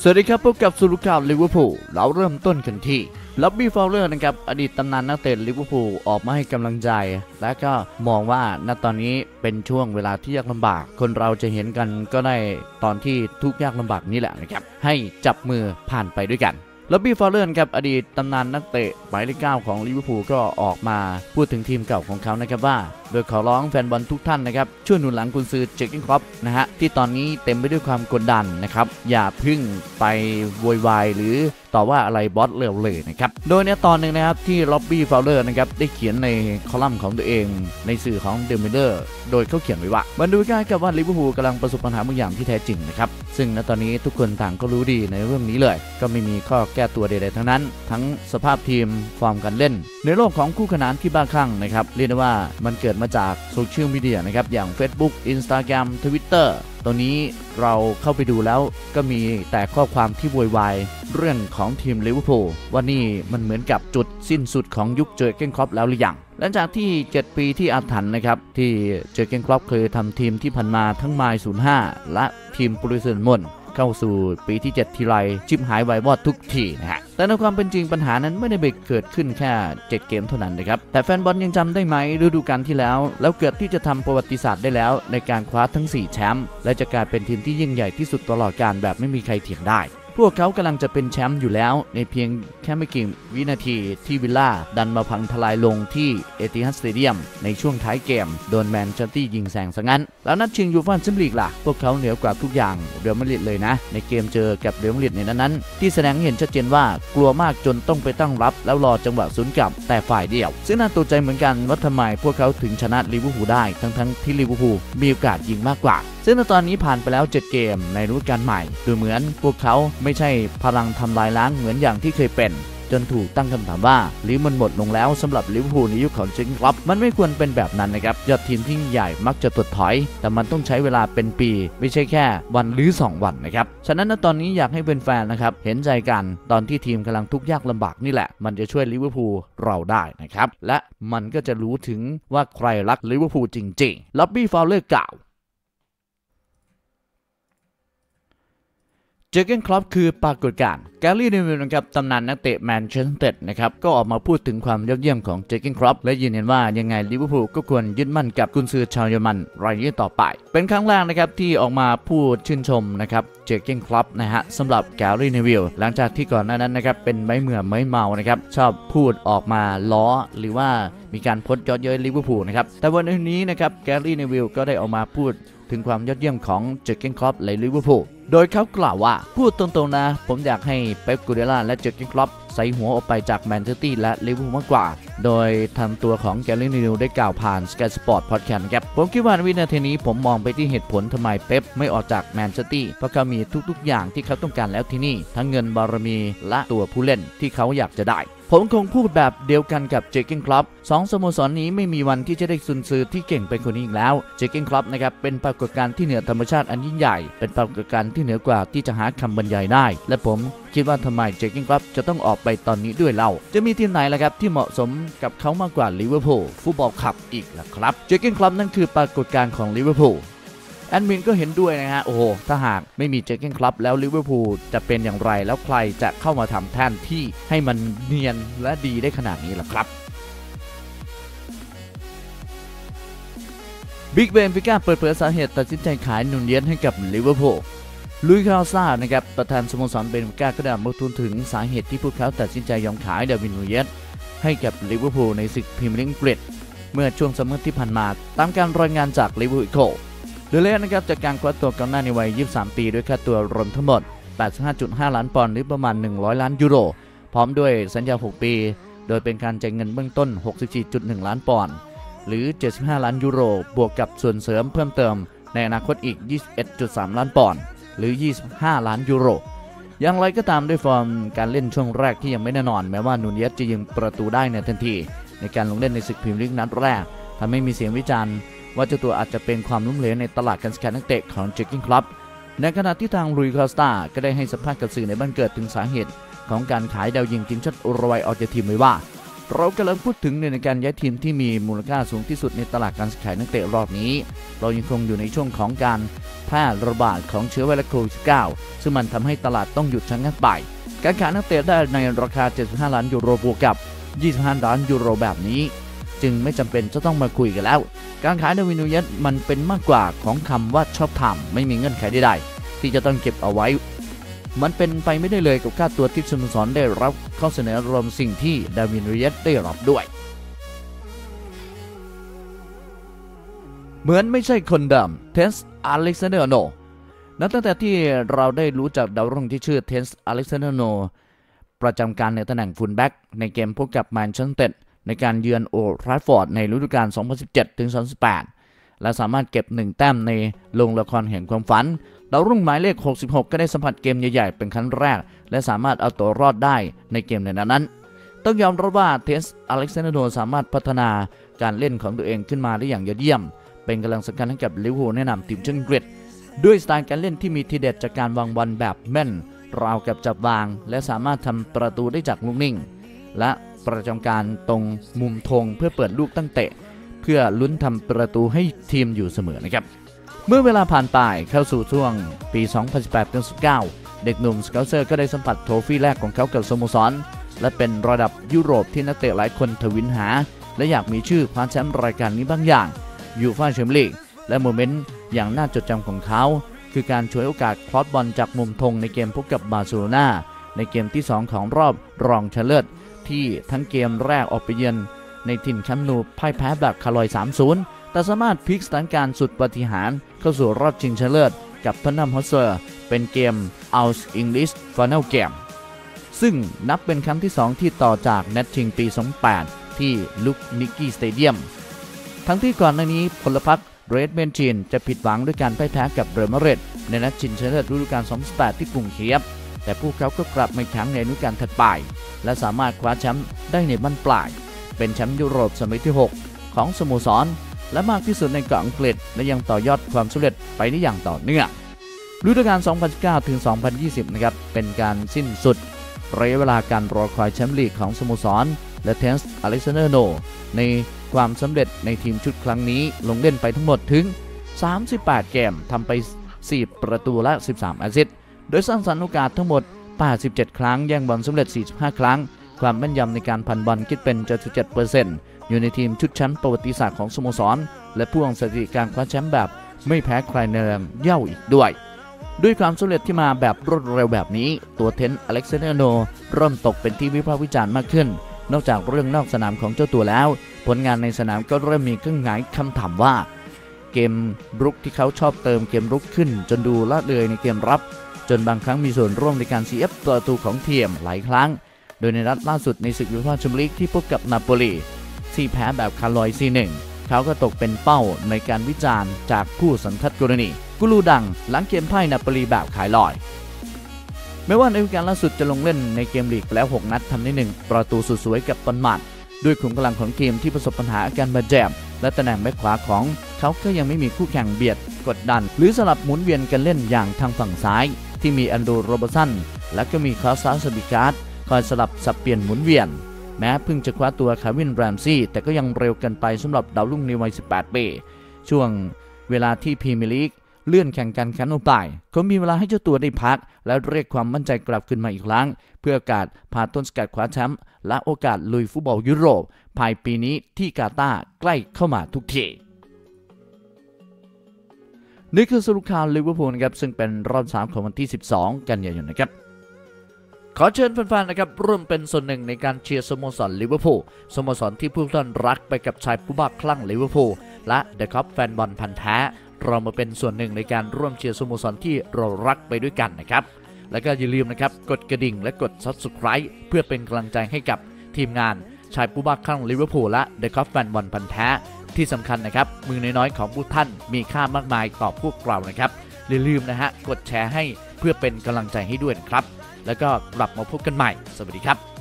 สวัสดีครับพบกับสุรุข่าวลิเวอร์พูลเราเริ่มต้นกันที่ล็อบบี้ฟาวเลอร์นะครับอดีตตำนานนักเตะลิเวอร์พูลออกมาให้กำลังใจและก็มองว่าณตอนนี้เป็นช่วงเวลาที่ยากลำบากคนเราจะเห็นกันก็ได้ตอนที่ทุกยากลำบากนี้แหละนะครับให้จับมือผ่านไปด้วยกันล็อบบี้ฟาวเลอร์ครับอดีตตำนานนักเตะหมายเลข 9ของลิเวอร์พูลก็ออกมาพูดถึงทีมเก่าของเขานะครับว่าโดยขอร้องแฟนบอลทุกท่านนะครับช่วยหนุนหลังกุนซือเจอร์เก้นคล็อปนะฮะที่ตอนนี้เต็มไปด้วยความกดดันนะครับอย่าพึ่งไปโวยวายหรือต่อว่าอะไรบอสเลยนะครับโดยในตอนหนึ่งนะครับที่ล็อบบี้ฟาวเลอร์นะครับได้เขียนในคอลัมน์ของตัวเองในสื่อของเดอะมิลเลอร์โดยเขาเขียนไว้ว่ามันดูใกล้กับว่าลิเวอร์พูลกำลังประสบปัญหาบางอย่างที่แท้จริงนะครับซึ่งณตอนนี้ทุกคนต่างก็รู้ดีในเรื่องนี้เลยก็ไม่มีข้อแก้ตัวใดๆทั้งนั้นทั้งสภาพทีมฟอร์มการเล่นในโลกของคู่ขนานที่บ้าคลั่งนะครับเรียกได้ว่ามันเกิดมาจากโซเชียลมีเดียนะครับอย่าง Facebook Instagram Twitter ตรงนี้เราเข้าไปดูแล้วก็มีแต่ข้อความที่โวยวายเรื่องของทีมลิเวอร์พูลว่านี่มันเหมือนกับจุดสิ้นสุดของยุคเจอร์เก้นคล็อปแล้วหรือยังหลังจากที่7ปีที่อาถรรพ์นะครับที่เจอร์เก้นคล็อปเคยทำทีมที่ผ่านมาทั้งไมล์05และทีมโปรตุเกสมนเข้าสู่ปีที่7ทีไรชิบหายวายวอดทุกทีนะฮะแต่ในความเป็นจริงปัญหานั้นไม่ได้เกิดขึ้นแค่7เกมเท่านั้นนะครับแต่แฟนบอลยังจำได้ไหมฤดูกาลที่แล้วเกือบที่จะทำประวัติศาสตร์ได้แล้วในการคว้าทั้ง4แชมป์และจะกลายเป็นทีมที่ยิ่งใหญ่ที่สุดตลอดกาลแบบไม่มีใครเถียงได้พวกเขากำลังจะเป็นแชมป์อยู่แล้วในเพียงแค่ไม่กี่วินาทีที่วิลล่าดันมาพังทลายลงที่เอติฮัดสเตเดียมในช่วงท้ายเกมโดนแมนเชสเตอร์ยิงแซงซะงั้นแล้วนัดชิงยูฟ่าแชมเปี้ยนลีกล่ะพวกเขาเหนือกว่าทุกอย่างเรอัลมาดริดเลยนะในเกมเจอกับเรอัลมาดริดในนั้นที่แสดงให้เห็นชัดเจนว่ากลัวมากจนต้องไปตั้งรับแล้วรอจังหวะสวนกลับแต่ฝ่ายเดียวซึ่งน่าตกใจเหมือนกันว่าทำไมพวกเขาถึงชนะลิเวอร์พูลได้ทั้งที่ลิเวอร์พูลมีโอกาสยิงมากกว่าซึ่งในตอนนี้ผ่านไปแล้ว7เกมในฤดูกาลใหม่ดูเหมือนพวกเขาไม่ใช่พลังทำลายล้างเหมือนอย่างที่เคยเป็นจนถูกตั้งคำถามว่าหรือมันหมดลงแล้วสำหรับลิเวอร์พูลในยุคของเจอร์เก้นคล็อปมันไม่ควรเป็นแบบนั้นนะครับยอดทีมที่ใหญ่มักจะถดถอยแต่มันต้องใช้เวลาเป็นปีไม่ใช่แค่วันหรือ2วันนะครับฉะนั้นตอนนี้อยากให้เป็นแฟนนะครับเห็นใจกันตอนที่ทีมกำลังทุกข์ยากลำบากนี่แหละมันจะช่วยลิเวอร์พูลเราได้นะครับและมันก็จะรู้ถึงว่าใครรักลิเวอร์พูลจริงๆล็อบบี้ฟาวเลอร์กล่าวเจอร์เก้นคล็อปคือปรากฏการณ์แกลลี่เนวิลนะครับตำนานนักเตะแมนเชสเตอร์นะครับก็ออกมาพูดถึงความยอดเยี่ยมของเจอร์เก้นคล็อปและยืนยันว่ายังไงลิเวอร์พูลก็ควรยึดมั่นกับกุนซือชาวเยอรมันรายนี้ต่อไปเป็นครั้งแรกนะครับที่ออกมาพูดชื่นชมนะครับเจอร์เก้นคล็อปนะฮะสำหรับแกลลี่เนวิลหลังจากที่ก่อนหน้านั้นนะครับเป็นไม้เมื่อไม้เมานะครับชอบพูดออกมาล้อหรือว่ามีการพจน์เยาะเย้ยลิเวอร์พูลนะครับแต่วันนี้นะครับแกลลี่เนวิลก็ได้ออกมาพูดถึงความยอดเยี่ยมของเจอร์เก้นคล็อปในลิเวอร์พูลโดยเขากล่าวว่าพูดตรงๆนะผมอยากให้เป๊ป กูเดล่าและเจอร์เก้นคล็อปใส่หัวออกไปจากแมนเชสเตอร์และลิเวอร์พูลมากกว่าโดยทำตัวของแกลลี่เนวิลได้กล่าวผ่าน Sky Sport Podcast นะครับผมคิดว่าในวินาทีนี้ผมมองไปที่เหตุผลทำไมเป๊ปไม่ออกจากแมนเชสเตอร์เพราะเขามีทุกๆอย่างที่เขาต้องการแล้วที่นี่ทั้งเงินบารมีและตัวผู้เล่นที่เขาอยากจะได้ผมคงพูดแบบเดียวกันกับเจอร์เก้นคล็อป2สโมสรนี้ไม่มีวันที่จะได้ซุนซือที่เก่งเป็นคนนี้อีกแล้วเจอร์เก้นคล็อปนะครับเป็นปรากฏการณ์ที่เหนือธรรมชาติอันยิ่งใหญ่เป็นปรากฏการณ์ที่เหนือกว่าที่จะหาคำบรรยายได้และผมคิดว่าทำไมเจอร์เก้นคล็อปจะต้องออกไปตอนนี้ด้วยเล่าจะมีทีมไหนล่ะครับที่เหมาะสมกับเขามากกว่าลิเวอร์พูลฟุตบอลคลับอีกล่ะครับเจอร์เก้นคล็อปนั่นคือปรากฏการณ์ของลิเวอร์พูลแอดมินก็เห็นด้วยนะฮะโอ้โหถ้าหากไม่มีเจอร์เก้นคล็อปแล้วลิเวอร์พูลจะเป็นอย่างไรแล้วใครจะเข้ามาทำแทนที่ให้มันเนียนและดีได้ขนาดนี้ล่ะครับบิ๊กเบนฟิก้าเปิดเผยสาเหตุตัดสินใจขายนูนเยสให้กับลิเวอร์พูลลุยคาร์ซ่านะครับประธานสโมสรเบนฟิก้าก็ได้มาพูดถึงสาเหตุที่พวกเขาตัดสินใจยอมขายดาร์วินนูนเยสให้กับลิเวอร์พูลในศึกพรีเมียร์ลีกอังกฤษเมื่อช่วงซัมเมอร์ที่ผ่านมาตามการรายงานจากลิเวอร์พูลเดลเลสนะครับจากการคว้าตัวกองหน้าในวัย23ปีด้วยค่าตัวรวมทั้งหมด 85.5 ล้านปอนด์หรือประมาณ100ล้านยูโรพร้อมด้วยสัญญา6ปีโดยเป็นการจ่ายเงินเบื้องต้น 64.1 ล้านปอนด์หรือ75ล้านยูโรบวกกับส่วนเสริมเพิ่มเติมในอนาคตอีก 21.3 ล้านปอนด์หรือ25ล้านยูโรอย่างไรก็ตามด้วยฟอร์มการเล่นช่วงแรกที่ยังไม่แน่นอนแม้ว่านูนเยสจะยิงประตูได้ในทันทีในการลงเล่นในศึกพรีเมียร์ลีกนัดแรกทำให้มีเสียงวิจารณ์ว่าเจ้าตัวอาจจะเป็นความล้มเหลวในตลาดการซื้อขายนักเตะของเจอร์เก้นคล็อปในขณะที่ทางลุยคอสตาก็ได้ให้สัมภาษณ์กับสื่อในบ้านเกิดถึงสาเหตุของการขายดาวยิงทีมชาติอุรุกวัยออกจากทีมไว้ว่าเรากำลังพูดถึงในการย้ายทีมที่มีมูลค่าสูงที่สุดในตลาดการซื้อขายนักเตะรอบนี้เรายังคงอยู่ในช่วงของการแพร่ระบาดของเชื้อไวรัสโควิด -19 ซึ่งมันทำให้ตลาดต้องหยุดชะงักไปการขายนักเตะได้ในราคา75ล้านยูโรบวกกับ25ล้านยูโรแบบนี้จึงไม่จำเป็นจะต้องมาคุยกันแล้วการขายดาร์วิน นูเยสมันเป็นมากกว่าของคำว่าชอบทำไม่มีเงื่อนไขใดๆที่จะต้องเก็บเอาไว้มันเป็นไปไม่ได้เลยกับค่าตัวที่สโมสรได้รับข้อเสนอรวมสิ่งที่ดาร์วิน นูเยสได้รับด้วยเหมือนไม่ใช่คนเดิมเทนส์อเล็กซานเดอร์โนนับตั้งแต่ที่เราได้รู้จักดาวรุ่งที่ชื่อเทนส์อเล็กซานเดอร์โนประจำการในตำแหน่งฟูลแบ็กในเกมพบกับแมนเชสเตอร์ในการเยือนโอลด์แทราฟฟอร์ดในฤดูกาล 2017-2018 และสามารถเก็บ1 แต้มในโรงละครแห่งความฝันดาวรุ่งหมายเลข 66 ก็ได้สัมผัสเกมใหญ่ๆเป็นครั้งแรกและสามารถเอาตัวรอดได้ในเกมในนั้นต้องยอมรับว่าเทนส์อเล็กซานเดอร์โนสามารถพัฒนาการเล่นของตัวเองขึ้นมาได้อย่างยอดเยี่ยมเป็นกำลังสำคัญให้กับลิเวอร์พูลแนะนำทีมชาติอังกฤษด้วยสไตล์การเล่นที่มีทีเด็ดจากการวางบอลแบบแม่นราวกับจับวางและสามารถทำประตูได้จากลูกนิ่งและประจำการตรงมุมธงเพื่อเปิดลูกตั้งเตะเพื่อลุ้นทำประตูให้ทีมอยู่เสมอนะครับเมื่อเวลาผ่านไปเข้าสู่ช่วงปี 2018-19 เด็กหนุ่มสเกาเซอร์ก็ได้สัมผัสโทฟี่แรกของเขากับสโมสรและเป็นระดับยุโรปที่นักเตะหลายคนทวินหาและอยากมีชื่อคว้าแชมป์รายการนี้บางอย่างยูฟ่าแชมเปี้ยนส์ลีกและโมเมนต์อย่างน่าจดจำของเขาคือการฉวยโอกาสคลอสบอลจากมุมธงในเกมพบกับบาร์เซโลนาในเกมที่2ของรอบรองชนะเลิศที่ทั้งเกมแรกออกไปเยือนในถิ่นแคมป์นูพ่ายแพ้แบบคาลอย 3-0 แต่สามารถพลิกสถานการณ์สุดปาฏิหาริย์เข้าสู่รอบชิงชนะเลิศกับท็อตแนมฮอตสเปอร์เป็นเกม Out English Final Game ซึ่งนับเป็นครั้งที่2ที่ต่อจากนัดชิงปี 2008 ที่ลุคนิกกี้สเตเดียมทั้งที่ก่อนหน้านี้พลพรรคเรดเมนชินจะผิดหวังด้วยการพ่ายแพ้กับเรอัลมาดริดในนัดชิงชนะเลิศฤดูกาล 2018 ที่กรุงเคียฟแต่พวกเขาก็กลับมาอีกครั้งในฤดูกาลถัดไปและสามารถคว้าแชมป์ได้ในบั้นปลายเป็นแชมป์ยุโรปสมัยที่ 6 ของสโมสรและมากที่สุดในเกาะอังกฤษและยังต่อยอดความสำเร็จไปได้อย่างต่อเนื่องฤดูกาล 2019-2020 นะครับเป็นการสิ้นสุดระยะเวลาการรอคอยแชมป์ลีกของสโมสรและเทนส์อเล็กซานเดอร์โนในความสำเร็จในทีมชุดครั้งนี้ลงเล่นไปทั้งหมดถึง38 เกมทำไป4 ประตูและ13 แอสซิสต์โดยสร้างสรรค์โอกาสทั้งหมด87 ครั้งแย่งบอลสำเร็จ45 ครั้งความแม่นยำในการพันบอลคิดเป็น 77% อยู่ในทีมชุดแชมป์ประวัติศาสตร์ของสโมสรและพ่วงสถิติการคว้าแชมป์แบบไม่แพ้ใครในแรงเย่าอีกด้วยความสำเร็จที่มาแบบรวดเร็วแบบนี้ตัวเทนส์อเล็กซานเดอร์โนเริ่มตกเป็นที่วิพากษ์วิจารณ์มากขึ้นนอกจากเรื่องนอกสนามของเจ้าตัวแล้วผลงานในสนามก็เริ่มมีเครื่องหมายคำถามว่าเกมรุกที่เขาชอบเติมเกมรุกขึ้นจนดูละเลยในเกมรับจนบางครั้งมีส่วนร่วมในการเสียประตูของทีมหลายครั้งโดยในนัดล่าสุดในศึกยูฟ่าแชมเปี้ยนส์ลีกที่พบกับนาโปลีที่แพ้แบบคาลอย 4-1 เขาก็ตกเป็นเป้าในการวิจารณ์จากผู้สันทัดกรณีกูรูดังหลังเกมพ่ายนาโปลีแบบขายลอยแม้ว่าในฤดูกาลล่าสุดจะลงเล่นในเกมลีกแล้ว6 นัดทำได้1 ประตูสุดสวยกับตอนหมัดด้วยขุมกำลังของทีมที่ประสบปัญหาอาการบาดเจ็บและตำแหน่งแบ็คขวาของเขาก็ยังไม่มีคู่แข่งเบียดกดดันหรือสลับหมุนเวียนกันเล่นอย่างทางฝั่งซ้ายที่มีอันโดโรเบอร์สันและก็มีคาร์ซัสบิการ์ดคอยสลับสับเปลี่ยนหมุนเวียนแม้เพิ่งจะคว้าตัวคาวินแรมซี่แต่ก็ยังเร็วเกินไปสำหรับดาวรุ่งในวัย 18 ปีช่วงเวลาที่พรีเมียร์ลีกเลื่อนแข่งกันครั้งต่อไปเขามีเวลาให้เจ้าตัวได้พักและเรียกความมั่นใจกลับขึ้นมาอีกครั้งเพื่อโอกาสพาต้นสกัดคว้าแชมป์และโอกาสลุยฟุตบอลยุโรปภายปีนี้ที่กาตาร์ใกล้เข้ามาทุกทีนี่คือสรุปข่าวลิเวอร์พูลนะครับซึ่งเป็นรอบ3ของวันที่12 กันยายนนะครับขอเชิญแฟนๆนะครับร่วมเป็นส่วนหนึ่งในการเชียร์สโมสรลิเวอร์พูลสโมสรที่ผู้ท่านรักไปกับชายผู้บ้าคลั่งลิเวอร์พูลและเดอะคัพแฟนบอลพันธุ์แท้เรามาเป็นส่วนหนึ่งในการร่วมเชียร์สโมสรที่เรารักไปด้วยกันนะครับแล้วก็อย่าลืมนะครับกดกระดิ่งและกด Subscribe เพื่อเป็นกำลังใจให้กับทีมงานชายผู้บ้าคลั่งลิเวอร์พูลและเดอะคัพแฟนบอลพันธุ์แท้ที่สำคัญนะครับมือน้อยๆของผู้ท่านมีค่ามากมายต่อพวกเรานะครับอย่าลืมนะฮะกดแชร์ให้เพื่อเป็นกำลังใจให้ด้วยนะครับแล้วก็กลับมาพบกันใหม่สวัสดีครับ